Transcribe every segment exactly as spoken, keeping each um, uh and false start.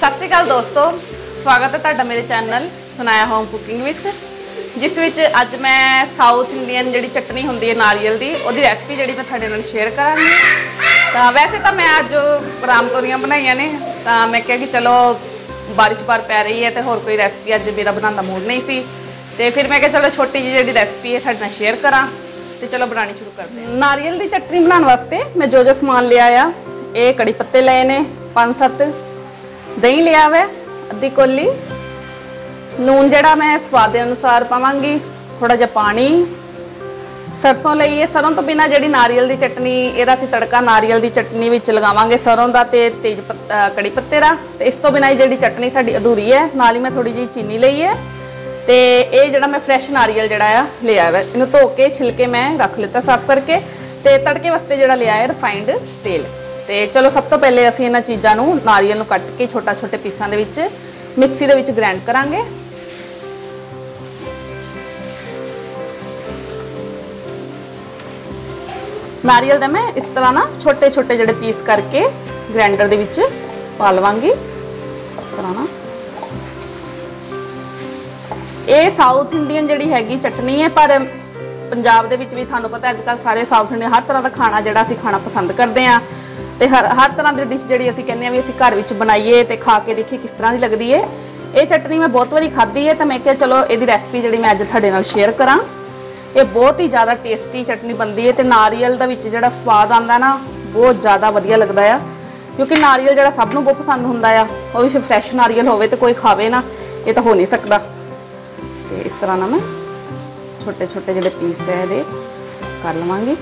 सत श्री अकाल दोस्तों, स्वागत है तुहाडा मेरे चैनल सुनाया होम कुकिंग विच, जिस विच अज मैं साउथ इंडियन जिहड़ी चटनी हुंदी है नारियल दी उहदी रेसिपी जिहड़ी मैं तुहाडे नाल शेयर करांगी। तां वैसे तो मैं अज राम तोरियां बनाईयां ने, तां मैं कहा कि चलो बारिश बार पै रही है तो होर कोई रेसिपी अज मेरा बनाने का मूड नहीं सी, तो फिर मैं कहा चलो छोटी जी जिहड़ी रेसिपी है तुहाडे नाल शेयर करां। तो चलो बनानी शुरू करते हैं। नारियल की चटनी बनाने वास्ते मैं जो जो समान लिया आ, ये कड़ी पत्ते लए ने पाँच सत्त, दही लिया हुआ अद्धी कोली, लून जड़ा मैं स्वाद अनुसार पावांगी, थोड़ा जिहा पानी, सरसों लई है। सरों तो बिना जी नारियल की चटनी इहदा असीं तड़का नारियल की चटनी विच लगावांगे सरों का ते तेज पत्ता कड़ी पत्ते का। तो इस तो बिना जी चटनी साडी अधूरी है। नाल ही मैं थोड़ी जी चीनी लई है, तो ये जड़ा मैं फ्रैश नारियल जड़ा आ लिया है, इन्हूं धो के छिलके मैं रख लिता साफ करके। तो तड़के वास्ते जड़ा लिया है रिफाइंड तेल। तो चलो सब तो पहले असीं इन्हां चीज़ां नूं नारियल नूं कट के छोटा छोटे पीसां दे विच मिक्सी दे विच ग्राइंड करांगे। नारियल दे मैं इस तरह ना छोटे छोटे जड़े पीस करके ग्राइंडर दे विच पा लवांगी इस तरह ना। ये साउथ इंडियन जिहड़ी हैगी चटनी है, पर पंजाब दे विच भी तुहानूं पता अजकल सारे साउथ इंडियन हर तरह का खाना जिहड़ा असीं खाना पसंद करते हैं। तो हर हर तरह की डिश जिहड़ी असीं कहने भी असीं घर विच बनाइए तो खा के देखिए किस तरह की लगती है। ये चटनी मैं बहुत बारी खाधी है, तो मैं कहा चलो ये रेसिपी जिहड़ी मैं अज तुहाडे नाल शेयर करां। ये बहुत ही ज़्यादा टेस्टी चटनी बनती है, तो नारियल दा विच जिहड़ा स्वाद आंदा ना बहुत ज़्यादा वधिया लगता है, क्योंकि नारियल जिहड़ा सब नूं बहुत पसंद हुंदा आ, वो भी फ्रैश नारियल होवे तो कोई खावे ना, ये तो हो नहीं सकता। तो इस तरह ना मैं छोटे छोटे जिहड़े पीस है ये कर लवांगी।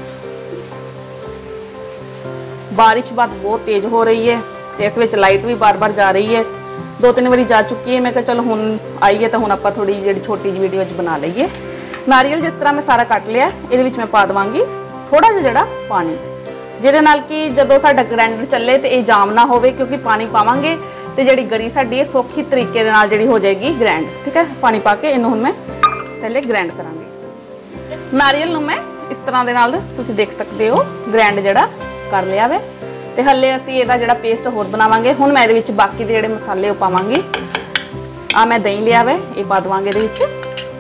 बारिश बात बहुत तेज हो रही है, तो इस विच लाइट भी बार बार जा रही है, दो तीन बारी जा चुकी है। मैं कहा चलो हुण आई है तो हुण आपां थोड़ी जिहड़ी छोटी जी वीडियो बना लईए। नारियल जिस तरह मैं सारा कट लिया, ये मैं पा देवांगी थोड़ा जिहा जिहड़ा पानी, जिहदे नाल कि जदों साडा ग्राइंडर चले तो ये जाम ना होवे, क्योंकि पानी पावांगे तो जिहड़ी गरी साडी है सौखी तरीके दे नाल जिहड़ी हो जाएगी ग्राइंड। ठीक है, पानी पा के इन्हूं हुण मैं पहले ग्राइंड करांगी। नारियल नूं मैं इस तरह दे नाल तुसीं देख सकते हो ग्राइंड जिहड़ा कर लिया वे। तो हले असीं इहदा जिहड़ा पेस्ट होर बनावांगे। हुण मैं इहदे विच बाकी दे जिहड़े मसाले वो पावांगी। आ मैं दही लिया वे, ये पा देवांगे इहदे विच।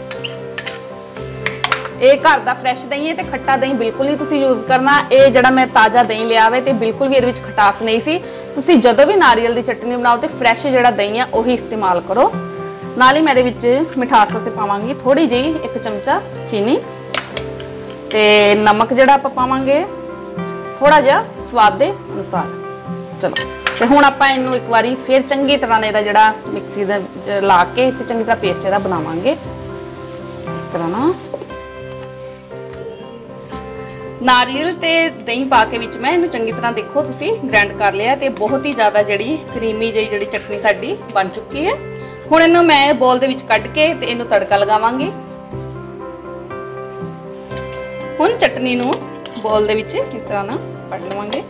ये घर का फ्रैश दही है, तो खट्टा दही बिल्कुल ही तुसीं यूज़ करना। ये जड़ा मैं ताज़ा दही लिया वे तो बिल्कुल भी ये खटास नहीं सी। तुसीं जदों भी नारियल की चटनी बनाओ तो फ्रैश जड़ा दही है वही इस्तेमाल करो। नाल ही मैं ये मिठास वास्ते पावांगी थोड़ी जी एक चमचा चीनी, तो नमक जड़ा आपां पावांगे थोड़ा जिहा स्वाद के अनुसार। चलो तो हुण आपां इनूं एक बारी फिर चंगी तरह इहदा जिहड़ा मिक्सी दे ला के ते चंगी तरह पेस्ट जिहड़ा बनावांगे इस तरह ना। नारियल ते दही पा के विच मैं इनू चंगी तरह देखो तुसी ग्राइंड कर लिया, तो बहुत ही ज़्यादा जिहड़ी क्रीमी जी जिहड़ी चटनी साडी बन चुकी है। हुण इनू मैं बोल दे विच कढ के ते इनू तड़का लगावांगी। हुण चटनी नू बोल दे विच इस तरह ना कढ लवांगे।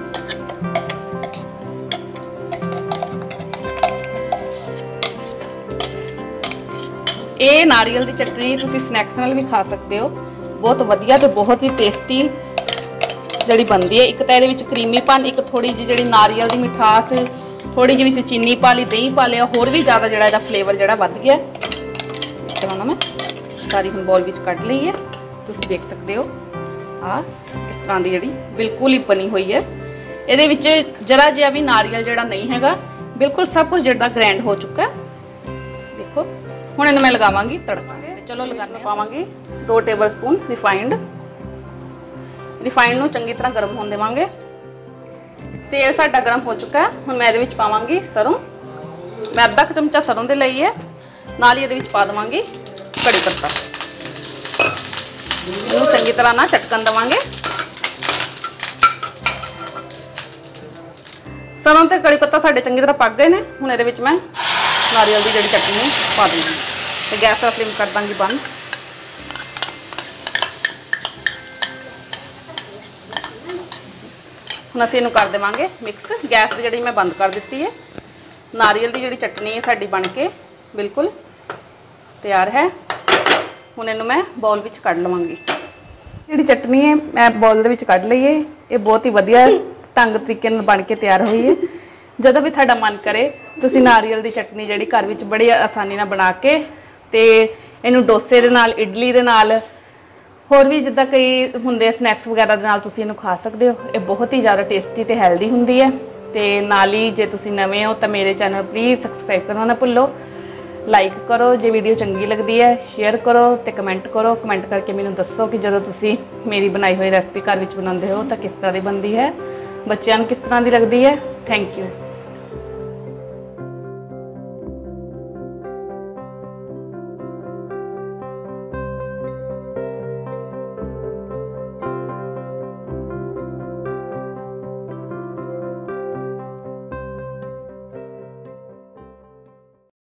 ये नारियल की चटनी तुसी स्नैक्स नाल भी खा सकते हो, बहुत वधिया तो बहुत ही टेस्टी जड़ी बनती है। एक तो ये क्रीमीपन, एक थोड़ी जी जी नारियल की मिठास, थोड़ी जी चीनी पा ली, दही पा लिया, होर भी ज़्यादा जो फ्लेवर जो वध गया। इस तरह ना मैं सारी हम बॉल में कढ़ ली है, तुम देख सकते हो आ इस तरह की जी बिल्कुल ही बनी हुई है। ये जरा जिहा भी नारियल जोड़ा नहीं है, बिल्कुल सब कुछ जो ग्राइंड हो चुका है। देखो हुण इन्हूं मैं लगावांगी तड़का। चलो लगाने पावांगी दो टेबल स्पून रिफाइंड। रिफाइंड नूं चंगी तरह गर्म होने देवांगे। तेल साडा गर्म हो चुका है। हुण मैं इहदे विच पावांगी सरों। मैं अद्धा चमचा सरों दे लई है, नाल ही इहदे विच पा देवांगी कड़ी पत्ता। इहनूं चंगी तरह ना चटकन देवांगे। सरों ते कड़ी पत्ता साडे चंगी तरह पक गए ने। हुण इहदे विच मैं नारियल की जिहड़ी चटनी पा दूंगी, तो गैस का फ्लेम कर दांगी बंद। हुण असीं इहनूं कर देवांगे मिक्स। गैस की जी मैं बंद कर दी है। नारियल की जी चटनी है साडी बन के बिल्कुल तैयार है। हुण इहनूं मैं बाउल विच कढ़ लवांगी। जी चटनी है मैं बाउल दे विच कढ़ लई है। ये बहुत ही वधिया ढंग तरीके नाल बन के तैयार हुई है। ਜਦੋਂ ਵੀ ਤੁਹਾਡਾ ਮਨ ਕਰੇ ਤੁਸੀਂ ਨਾਰੀਅਲ ਦੀ ਚਟਨੀ ਜਿਹੜੀ ਘਰ ਵਿੱਚ ਬੜੀ ਆਸਾਨੀ ਨਾਲ ਬਣਾ ਕੇ ਤੇ ਇਹਨੂੰ ਡੋਸੇ ਦੇ ਨਾਲ, ਇਡਲੀ ਦੇ ਨਾਲ, ਹੋਰ ਵੀ ਜਿੱਦਾਂ ਕਈ ਹੁੰਦੇ ਸਨੈਕਸ ਵਗੈਰਾ ਦੇ ਨਾਲ ਤੁਸੀਂ ਇਹਨੂੰ ਖਾ ਸਕਦੇ ਹੋ। ਇਹ ਬਹੁਤ ਹੀ ਜ਼ਿਆਦਾ ਟੇਸਟੀ ਤੇ ਹੈਲਦੀ ਹੁੰਦੀ ਹੈ। ਤੇ ਨਾਲ ਹੀ ਜੇ ਤੁਸੀਂ ਨਵੇਂ ਹੋ ਤਾਂ ਮੇਰੇ ਚੈਨਲ ਪਲੀਜ਼ ਸਬਸਕ੍ਰਾਈਬ ਕਰਨਾ ਨਾ ਭੁੱਲੋ। ਲਾਈਕ ਕਰੋ ਜੇ ਵੀਡੀਓ ਚੰਗੀ ਲੱਗਦੀ ਹੈ, ਸ਼ੇਅਰ ਕਰੋ ਤੇ ਕਮੈਂਟ ਕਰੋ। ਕਮੈਂਟ ਕਰਕੇ ਮੈਨੂੰ ਦੱਸੋ ਕਿ ਜਦੋਂ ਤੁਸੀਂ ਮੇਰੀ ਬਣਾਈ ਹੋਈ ਰੈਸਪੀ ਘਰ ਵਿੱਚ ਬਣਾਉਂਦੇ ਹੋ ਤਾਂ ਕਿਸ ਤਰ੍ਹਾਂ ਦੀ ਬਣਦੀ ਹੈ, ਬੱਚਿਆਂ ਨੂੰ ਕਿਸ ਤਰ੍ਹਾਂ ਦੀ ਲੱਗਦੀ ਹੈ। Thank you.